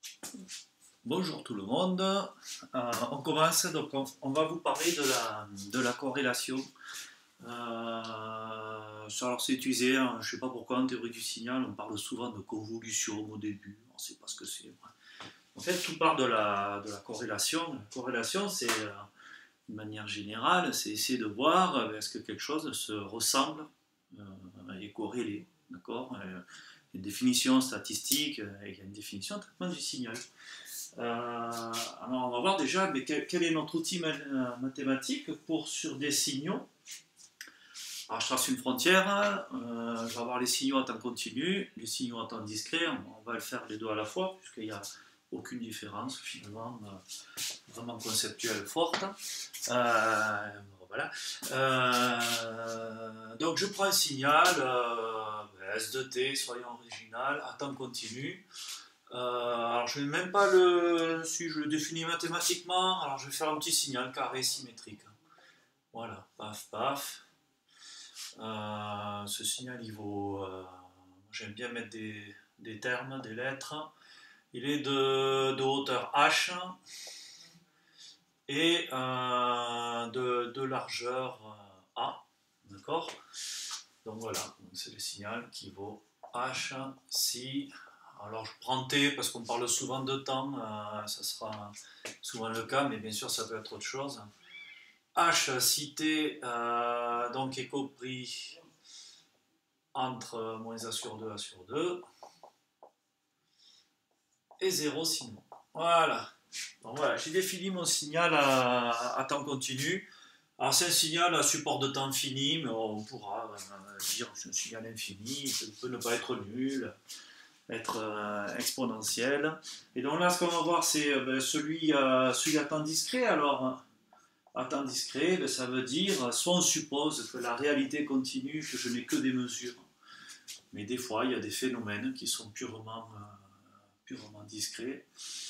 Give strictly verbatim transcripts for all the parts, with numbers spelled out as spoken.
Bonjour tout le monde. Euh, on commence, donc on, on va vous parler de la, de la corrélation. Euh, ça, alors c'est utilisé, hein, je ne sais pas pourquoi en théorie du signal, on parle souvent de convolution au début, on ne sait pas ce que c'est. En fait, tout part de la, de la corrélation. La corrélation, c'est, euh, de manière générale, c'est essayer de voir euh, est-ce que quelque chose se ressemble euh, et corrélé. D'accord. Euh, une définition statistique euh, et il y a une définition de traitement du signal. Euh, alors on va voir déjà mais quel, quel est notre outil mathématique pour sur des signaux. Alors je trace une frontière, euh, je vais avoir les signaux à temps continu, les signaux à temps discret, on, on va le faire les deux à la fois puisqu'il n'y a aucune différence finalement euh, vraiment conceptuelle forte. Euh, voilà. Euh, donc je prends un signal euh, S de T, soyons original, à temps continu. Euh, alors je ne vais même pas le. Si je le définis mathématiquement, alors je vais faire un petit signal carré symétrique. Voilà, paf, paf. Euh, ce signal il vaut. Euh, J'aime bien mettre des, des termes, des lettres. Il est de, de hauteur H et euh, de, de largeur euh, A. D'accord. Donc voilà, c'est le signal qui vaut H si. Alors je prends T parce qu'on parle souvent de temps, euh, ça sera souvent le cas, mais bien sûr ça peut être autre chose. H si T euh, donc est compris entre moins A sur deux, A sur deux, et zéro sinon. Voilà. Donc voilà, j'ai défini mon signal à, à temps continu. Alors c'est un signal à support de temps fini, mais on pourra euh, dire que c'est un signal infini, il peut ne pas être nul, être euh, exponentiel. Et donc là, ce qu'on va voir, c'est euh, ben, celui, euh, celui à temps discret. Alors, à temps discret, ben, ça veut dire, soit on suppose que la réalité continue, que je n'ai que des mesures. Mais des fois, il y a des phénomènes qui sont purement, euh, purement discrets.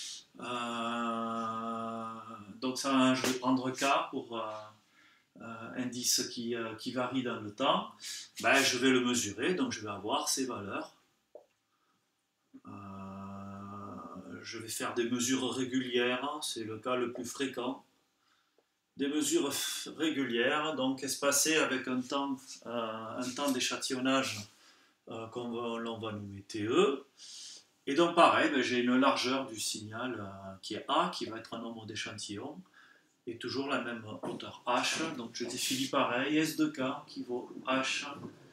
Euh, donc ça, je vais prendre K pour euh, euh, indice qui, euh, qui varie dans le temps. Ben, je vais le mesurer, donc je vais avoir ces valeurs. Euh, je vais faire des mesures régulières, c'est le cas le plus fréquent. Des mesures régulières, donc espacées avec un temps, euh, un temps d'échantillonnage euh, qu'on va, l'on va nommer T E. Et donc pareil, ben, j'ai une largeur du signal euh, qui est A, qui va être un nombre d'échantillons, et toujours la même hauteur H. Donc je définis pareil, S de K qui vaut H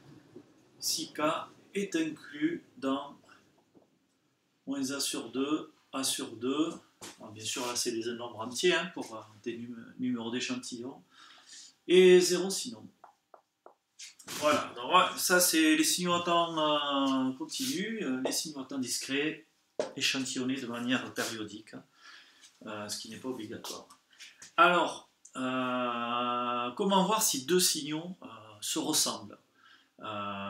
si K est inclus dans moins A sur deux, A sur deux. Alors, bien sûr, là, c'est des nombres entiers hein, pour euh, des numé numéros d'échantillons. Et zéro sinon. Voilà, donc ouais, ça c'est les signaux à temps euh, continu, euh, les signaux à temps discrets, échantillonnés de manière périodique, euh, ce qui n'est pas obligatoire. Alors, euh, comment voir si deux signaux euh, se ressemblent? Il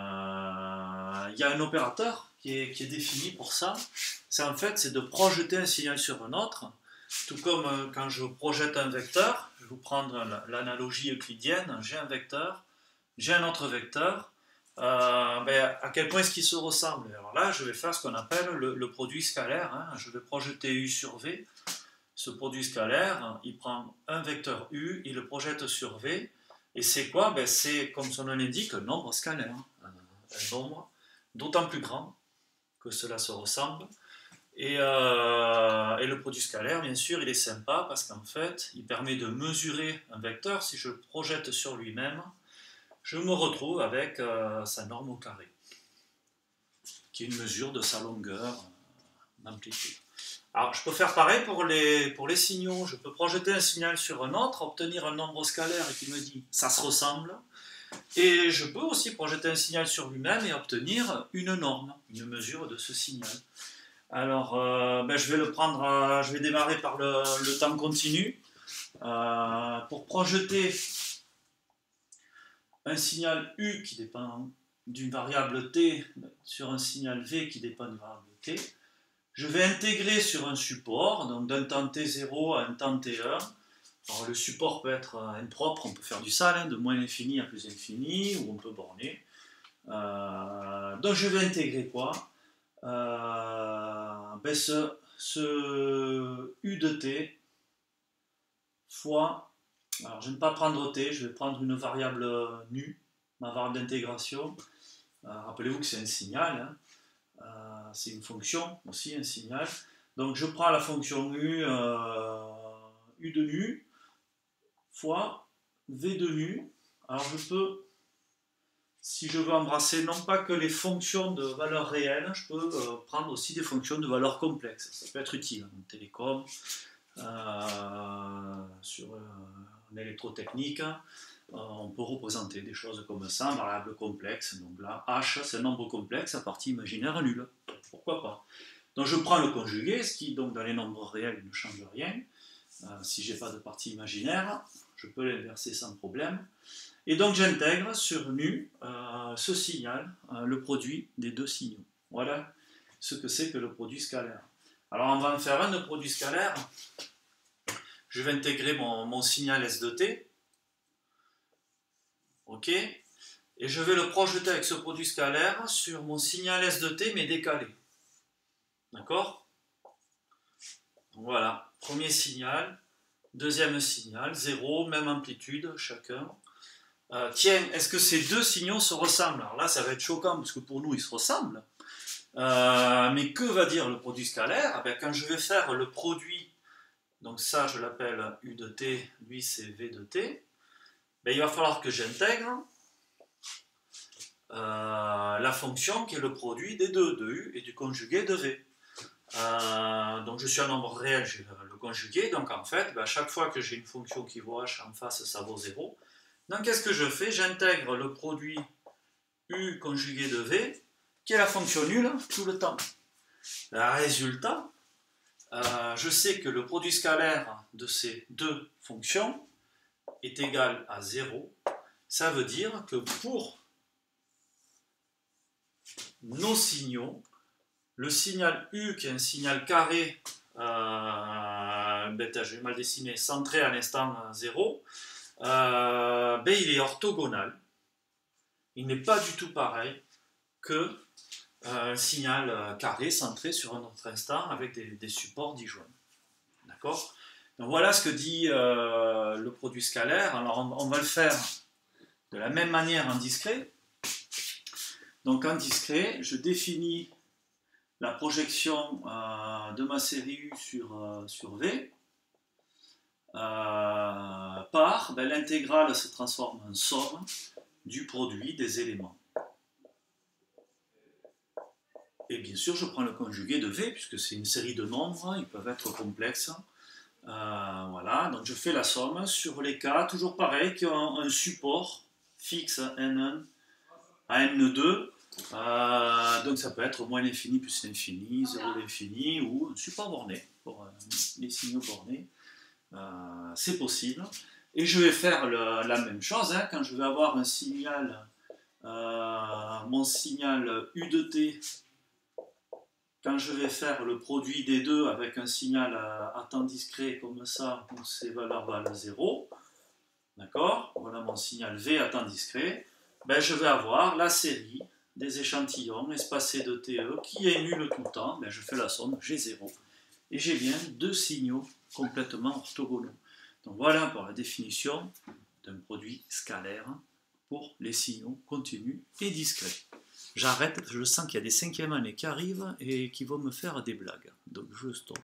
euh, y a un opérateur qui est, qui est défini pour ça. C'est en fait c'est de projeter un signal sur un autre, tout comme euh, quand je projette un vecteur. Je vais vous prendre l'analogie euclidienne. J'ai un vecteur, j'ai un autre vecteur. Euh, ben, à quel point est-ce qu'ils se ressemblent? Alors là, je vais faire ce qu'on appelle le, le produit scalaire. Hein. Je vais projeter U sur V. Ce produit scalaire, il prend un vecteur U, il le projette sur V. Et c'est quoi? Ben, c'est, comme son nom l'indique, un nombre scalaire. Un nombre d'autant plus grand que cela se ressemble. Et, euh, et le produit scalaire, bien sûr, il est sympa parce qu'en fait, il permet de mesurer un vecteur. Si je le projette sur lui-même, je me retrouve avec euh, sa norme au carré, qui est une mesure de sa longueur d'amplitude. Alors, je peux faire pareil pour les, pour les signaux. Je peux projeter un signal sur un autre, obtenir un nombre scalaire qui me dit ça se ressemble. Et je peux aussi projeter un signal sur lui-même et obtenir une norme, une mesure de ce signal. Alors, euh, ben, je vais le prendre, euh, je vais démarrer par le, le temps continu. Euh, pour projeter un signal U qui dépend d'une variable T sur un signal V qui dépend d'une variable T, je vais intégrer sur un support, donc d'un temps T zéro à un temps T un. Alors le support peut être impropre, on peut faire du sale, hein, de moins infini à plus infini, ou on peut borner. Euh, donc je vais intégrer quoi euh, ben ce, ce U de t fois, alors je ne vais pas prendre t, je vais prendre une variable nu, ma variable d'intégration. Euh, Rappelez-vous que c'est un signal, hein. euh, c'est une fonction aussi, un signal. Donc je prends la fonction u, euh, u de nu fois v de nu. Alors je peux, si je veux embrasser non pas que les fonctions de valeur réelle, je peux euh, prendre aussi des fonctions de valeur complexe. Ça peut être utile en télécom, euh, sur, euh, en électrotechnique. Euh, on peut représenter des choses comme ça, en variable complexe. Donc là, h, c'est un nombre complexe à partie imaginaire nulle. Pourquoi pas? Donc je prends le conjugué, ce qui donc dans les nombres réels ne change rien. Euh, si je n'ai pas de partie imaginaire, je peux l'inverser sans problème. Et donc j'intègre sur nu euh, ce signal, euh, le produit des deux signaux. Voilà ce que c'est que le produit scalaire. Alors on va en faire un de produit scalaire. Je vais intégrer mon, mon signal S de t. Ok. Et je vais le projeter avec ce produit scalaire sur mon signal S de t, mais décalé. D'accord? Voilà. Premier signal. Deuxième signal. Zéro, même amplitude chacun. Euh, tiens, est-ce que ces deux signaux se ressemblent? Alors là, ça va être choquant, parce que pour nous, ils se ressemblent. Euh, mais que va dire le produit scalaire? Eh bien, quand je vais faire le produit, donc ça, je l'appelle U de t, lui, c'est V de t, ben, il va falloir que j'intègre euh, la fonction qui est le produit des deux, de U et du conjugué de V. Euh, donc je suis un nombre réel, je vais le conjuguer, donc en fait, ben, chaque fois que j'ai une fonction qui vaut h en face, ça vaut zéro. Donc qu'est-ce que je fais? J'intègre le produit U conjugué de V, qui est la fonction nulle tout le temps. Le résultat, euh, je sais que le produit scalaire de ces deux fonctions est égal à zéro. Ça veut dire que pour nos signaux, le signal U, qui est un signal carré, euh, ben, je vais mal dessiner, centré à l'instant zéro, euh, ben, il est orthogonal. Il n'est pas du tout pareil que euh, un signal euh, carré centré sur un autre instant avec des, des supports disjoints. D'accord? Donc voilà ce que dit euh, le produit scalaire. Alors on, on va le faire de la même manière en discret. Donc en discret, je définis la projection euh, de ma série U sur, euh, sur V. Euh, par ben, l'intégrale se transforme en somme du produit des éléments. Et bien sûr, je prends le conjugué de V, puisque c'est une série de nombres, ils peuvent être complexes. Euh, voilà, donc je fais la somme sur les cas, toujours pareil, qui ont un support fixe N un à N deux. Euh, donc ça peut être moins l'infini plus l'infini, zéro l'infini, ou un support borné, pour euh, les signaux bornés. Euh, c'est possible. Et je vais faire le, la même chose, hein, quand je vais avoir un signal, euh, mon signal U de t, quand je vais faire le produit des deux avec un signal à, à temps discret comme ça, où ces valeurs valent zéro, d'accord, voilà mon signal V à temps discret, ben je vais avoir la série des échantillons espacés de T E qui est nulle tout le temps, ben je fais la somme, j'ai zéro. Et j'ai bien deux signaux complètement orthogonaux. Donc voilà pour la définition d'un produit scalaire pour les signaux continus et discrets. J'arrête, je sens qu'il y a des cinquièmes années qui arrivent et qui vont me faire des blagues. Donc je stoppe.